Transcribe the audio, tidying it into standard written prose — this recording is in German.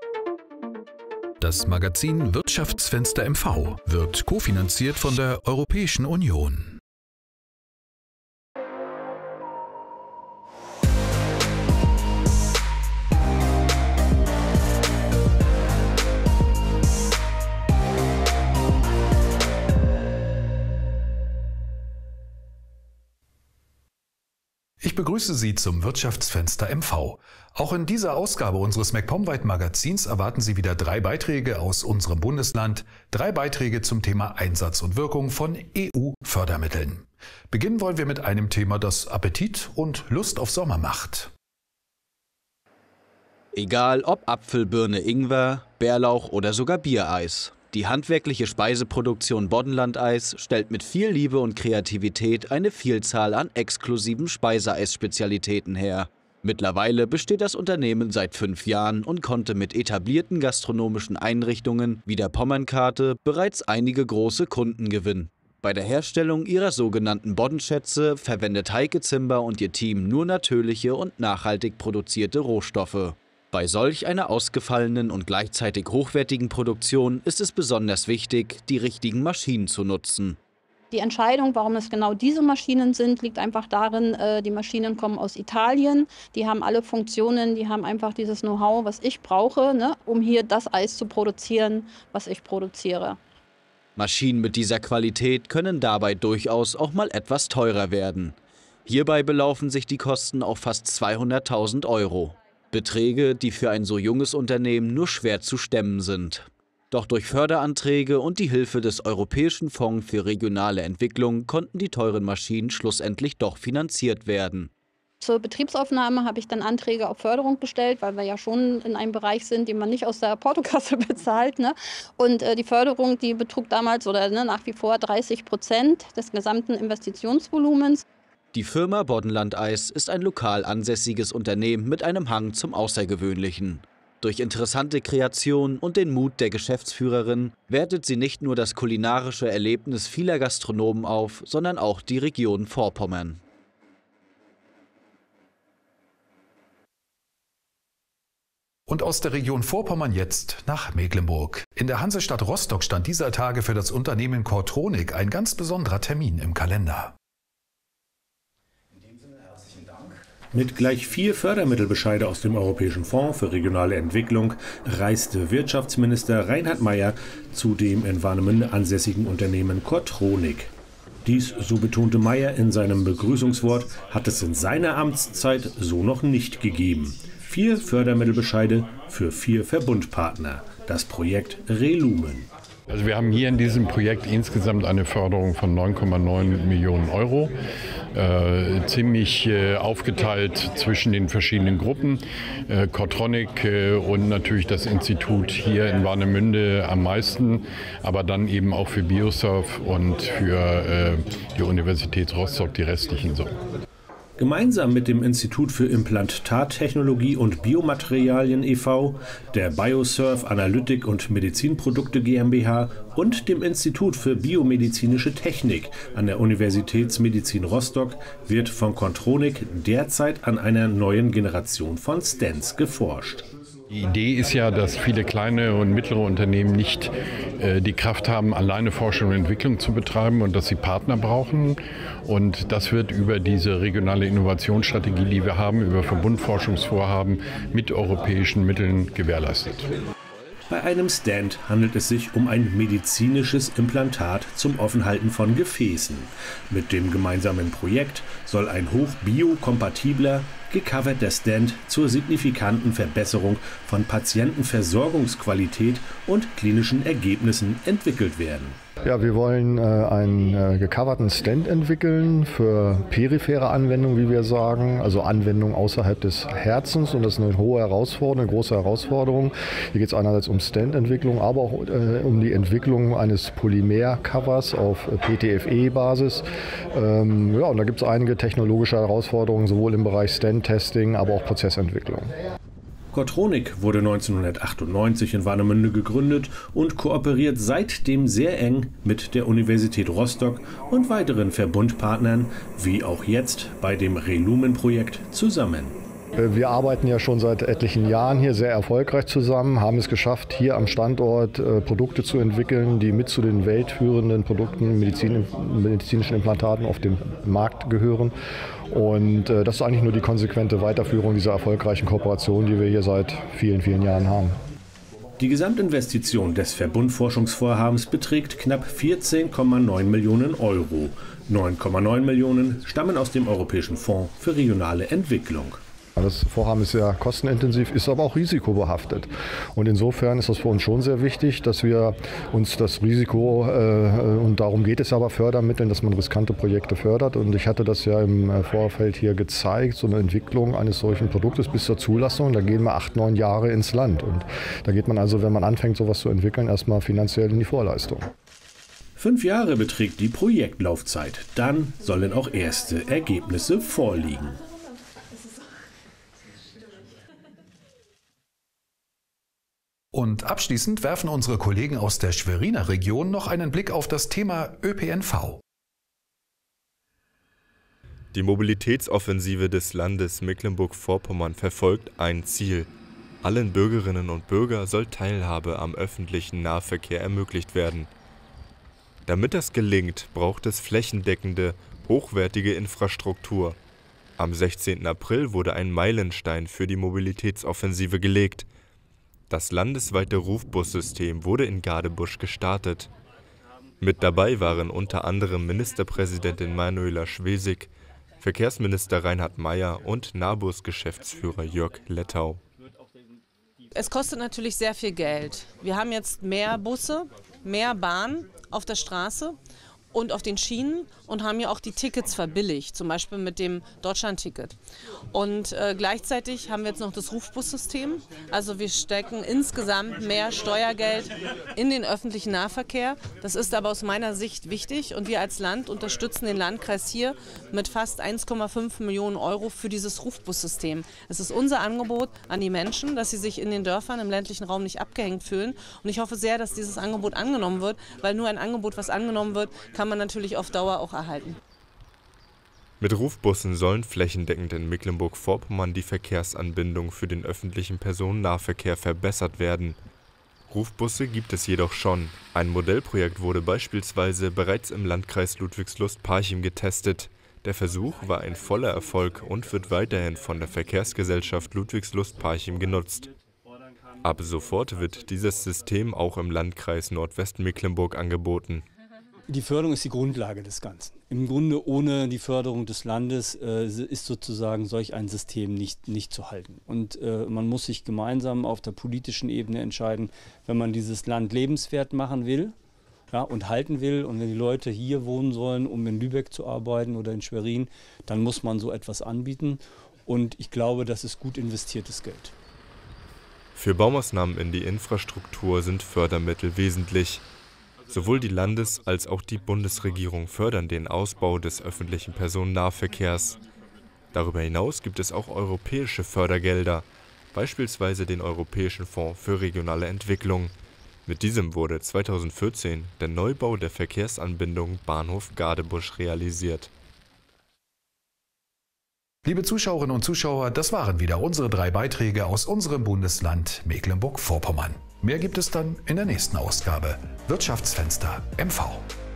Das Magazin Wirtschaftsfenster MV wird kofinanziert von der Europäischen Union. Ich begrüße Sie zum Wirtschaftsfenster MV. Auch in dieser Ausgabe unseres MacPom-Weit-Magazins erwarten Sie wieder 3 Beiträge aus unserem Bundesland, 3 Beiträge zum Thema Einsatz und Wirkung von EU-Fördermitteln. Beginnen wollen wir mit einem Thema, das Appetit und Lust auf Sommer macht. Egal ob Apfel, Birne, Ingwer, Bärlauch oder sogar Biereis. Die handwerkliche Speiseproduktion Boddenlandeis stellt mit viel Liebe und Kreativität eine Vielzahl an exklusiven Speiseeisspezialitäten her. Mittlerweile besteht das Unternehmen seit 5 Jahren und konnte mit etablierten gastronomischen Einrichtungen wie der Pommernkarte bereits einige große Kunden gewinnen. Bei der Herstellung ihrer sogenannten Boddenschätze verwendet Heike Zimber und ihr Team nur natürliche und nachhaltig produzierte Rohstoffe. Bei solch einer ausgefallenen und gleichzeitig hochwertigen Produktion ist es besonders wichtig, die richtigen Maschinen zu nutzen. Die Entscheidung, warum es genau diese Maschinen sind, liegt einfach darin, die Maschinen kommen aus Italien, die haben alle Funktionen, die haben einfach dieses Know-how, was ich brauche, um hier das Eis zu produzieren, was ich produziere. Maschinen mit dieser Qualität können dabei durchaus auch mal etwas teurer werden. Hierbei belaufen sich die Kosten auf fast 200.000 €. Beträge, die für ein so junges Unternehmen nur schwer zu stemmen sind. Doch durch Förderanträge und die Hilfe des Europäischen Fonds für regionale Entwicklung konnten die teuren Maschinen schlussendlich doch finanziert werden. Zur Betriebsaufnahme habe ich dann Anträge auf Förderung gestellt, weil wir ja schon in einem Bereich sind, den man nicht aus der Portokasse bezahlt. Und die Förderung, die betrug damals oder nach wie vor 30% des gesamten Investitionsvolumens. Die Firma Boddenlandeis ist ein lokal ansässiges Unternehmen mit einem Hang zum Außergewöhnlichen. Durch interessante Kreation und den Mut der Geschäftsführerin wertet sie nicht nur das kulinarische Erlebnis vieler Gastronomen auf, sondern auch die Region Vorpommern. Und aus der Region Vorpommern jetzt nach Mecklenburg. In der Hansestadt Rostock stand dieser Tage für das Unternehmen Kortronik ein ganz besonderer Termin im Kalender. Mit gleich 4 Fördermittelbescheide aus dem Europäischen Fonds für regionale Entwicklung reiste Wirtschaftsminister Reinhard Maier zu dem in Warnemünde ansässigen Unternehmen Kortronik. Dies, so betonte Maier in seinem Begrüßungswort, hat es in seiner Amtszeit so noch nicht gegeben. 4 Fördermittelbescheide für 4 Verbundpartner. Das Projekt Relumen. Also wir haben hier in diesem Projekt insgesamt eine Förderung von 9,9 Millionen €, ziemlich aufgeteilt zwischen den verschiedenen Gruppen. Kortronik und natürlich das Institut hier in Warnemünde am meisten, aber dann eben auch für Biosurf und für die Universität Rostock die restlichen so. Gemeinsam mit dem Institut für Implantattechnologie und Biomaterialien e.V., der Biosurf Analytik und Medizinprodukte GmbH und dem Institut für biomedizinische Technik an der Universitätsmedizin Rostock wird von Kortronik derzeit an einer neuen Generation von Stents geforscht. Die Idee ist ja, dass viele kleine und mittlere Unternehmen nicht die Kraft haben, alleine Forschung und Entwicklung zu betreiben und dass sie Partner brauchen. Und das wird über diese regionale Innovationsstrategie, die wir haben, über Verbundforschungsvorhaben mit europäischen Mitteln gewährleistet. Bei einem Stent handelt es sich um ein medizinisches Implantat zum Offenhalten von Gefäßen. Mit dem gemeinsamen Projekt soll ein hochbiokompatibler, gecoverter Stent zur signifikanten Verbesserung von Patientenversorgungsqualität und klinischen Ergebnissen entwickelt werden. Ja, wir wollen einen gecoverten Stent entwickeln für periphere Anwendungen, wie wir sagen, also Anwendungen außerhalb des Herzens, und das ist eine hohe Herausforderung, eine große Herausforderung. Hier geht es einerseits um Stent-Entwicklung, aber auch um die Entwicklung eines Polymer-Covers auf PTFE-Basis. Und da gibt es einige technologische Herausforderungen, sowohl im Bereich Stent-Testing, aber auch Prozessentwicklung. Kortronik wurde 1998 in Warnemünde gegründet und kooperiert seitdem sehr eng mit der Universität Rostock und weiteren Verbundpartnern, wie auch jetzt bei dem Relumen-Projekt, zusammen. Wir arbeiten ja schon seit etlichen Jahren hier sehr erfolgreich zusammen, haben es geschafft, hier am Standort Produkte zu entwickeln, die mit zu den weltführenden Produkten, medizinischen Implantaten auf dem Markt gehören. Und das ist eigentlich nur die konsequente Weiterführung dieser erfolgreichen Kooperation, die wir hier seit vielen, vielen Jahren haben. Die Gesamtinvestition des Verbundforschungsvorhabens beträgt knapp 14,9 Millionen Euro. 9,9 Millionen stammen aus dem Europäischen Fonds für regionale Entwicklung. Das Vorhaben ist sehr kostenintensiv, ist aber auch risikobehaftet. Und insofern ist das für uns schon sehr wichtig, dass wir uns das Risiko, und darum geht es aber, Fördermitteln, dass man riskante Projekte fördert. Und ich hatte das ja im Vorfeld hier gezeigt, so eine Entwicklung eines solchen Produktes bis zur Zulassung, da gehen wir 8, 9 Jahre ins Land. Und da geht man also, wenn man anfängt, sowas zu entwickeln, erstmal finanziell in die Vorleistung. 5 Jahre beträgt die Projektlaufzeit. Dann sollen auch erste Ergebnisse vorliegen. Und abschließend werfen unsere Kollegen aus der Schweriner Region noch einen Blick auf das Thema ÖPNV. Die Mobilitätsoffensive des Landes Mecklenburg-Vorpommern verfolgt ein Ziel. Allen Bürgerinnen und Bürgern soll Teilhabe am öffentlichen Nahverkehr ermöglicht werden. Damit das gelingt, braucht es flächendeckende, hochwertige Infrastruktur. Am 16. April wurde ein Meilenstein für die Mobilitätsoffensive gelegt. Das landesweite Rufbussystem wurde in Gadebusch gestartet. Mit dabei waren unter anderem Ministerpräsidentin Manuela Schwesig, Verkehrsminister Reinhard Maier und Nahbus-Geschäftsführer Jörg Lettau. Es kostet natürlich sehr viel Geld. Wir haben jetzt mehr Busse, mehr Bahn auf der Straße und auf den Schienen und haben ja auch die Tickets verbilligt, zum Beispiel mit dem Deutschland-Ticket. Und gleichzeitig haben wir jetzt noch das Rufbussystem. Also wir stecken insgesamt mehr Steuergeld in den öffentlichen Nahverkehr. Das ist aber aus meiner Sicht wichtig und wir als Land unterstützen den Landkreis hier mit fast 1,5 Millionen Euro für dieses Rufbussystem. Es ist unser Angebot an die Menschen, dass sie sich in den Dörfern im ländlichen Raum nicht abgehängt fühlen. Und ich hoffe sehr, dass dieses Angebot angenommen wird, weil nur ein Angebot, was angenommen wird, kann man natürlich auf Dauer auch erhalten. Mit Rufbussen sollen flächendeckend in Mecklenburg-Vorpommern die Verkehrsanbindung für den öffentlichen Personennahverkehr verbessert werden. Rufbusse gibt es jedoch schon. Ein Modellprojekt wurde beispielsweise bereits im Landkreis Ludwigslust-Parchim getestet. Der Versuch war ein voller Erfolg und wird weiterhin von der Verkehrsgesellschaft Ludwigslust-Parchim genutzt. Ab sofort wird dieses System auch im Landkreis Nordwestmecklenburg angeboten. Die Förderung ist die Grundlage des Ganzen. Im Grunde ohne die Förderung des Landes ist sozusagen solch ein System nicht zu halten. Und man muss sich gemeinsam auf der politischen Ebene entscheiden, wenn man dieses Land lebenswert machen will, ja, und halten will. Und wenn die Leute hier wohnen sollen, um in Lübeck zu arbeiten oder in Schwerin, dann muss man so etwas anbieten. Und ich glaube, das ist gut investiertes Geld. Für Baumaßnahmen in die Infrastruktur sind Fördermittel wesentlich. Sowohl die Landes- als auch die Bundesregierung fördern den Ausbau des öffentlichen Personennahverkehrs. Darüber hinaus gibt es auch europäische Fördergelder, beispielsweise den Europäischen Fonds für regionale Entwicklung. Mit diesem wurde 2014 der Neubau der Verkehrsanbindung Bahnhof Gadebusch realisiert. Liebe Zuschauerinnen und Zuschauer, das waren wieder unsere 3 Beiträge aus unserem Bundesland Mecklenburg-Vorpommern. Mehr gibt es dann in der nächsten Ausgabe. Wirtschaftsfenster MV.